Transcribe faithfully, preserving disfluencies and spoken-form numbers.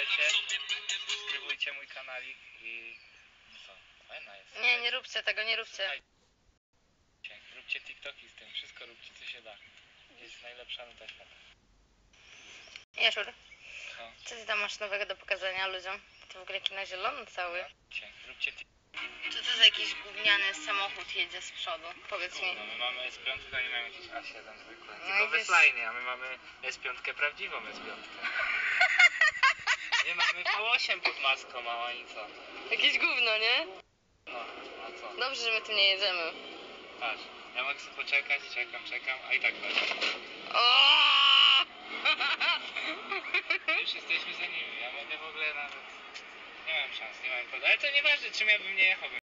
Pamiętajcie, subskrybujcie mój kanalik i... co? Fajna jest. Nie, nie róbcie tego, nie róbcie. Słuchajcie, róbcie TikToki z tym, wszystko róbcie co się da. Jest najlepsza nuta świata. Jaszur, No. co ty tam masz nowego do pokazania ludziom? To w ogóle kino zielono cały. Róbcie, róbcie TikToki. Co to za jakiś gówniany samochód jedzie z przodu? Powiedz mi. No, my mamy S pięć, oni mają jakieś A siedem zwykłe. No Tylko i wiesz- wysline, a my mamy S pięć, prawdziwą S pięć. Nie mamy V osiem pod maską, mała i co? Jakieś gówno, nie? No, a co? Dobrze, że my tu nie jedziemy. Patrz, ja mogę sobie poczekać, czekam, czekam, a i tak będzie. O! Już jesteśmy za nimi, ja mogę w ogóle nawet... Nie mam szans, nie mam... Ale to nieważne, czym ja bym nie jechał.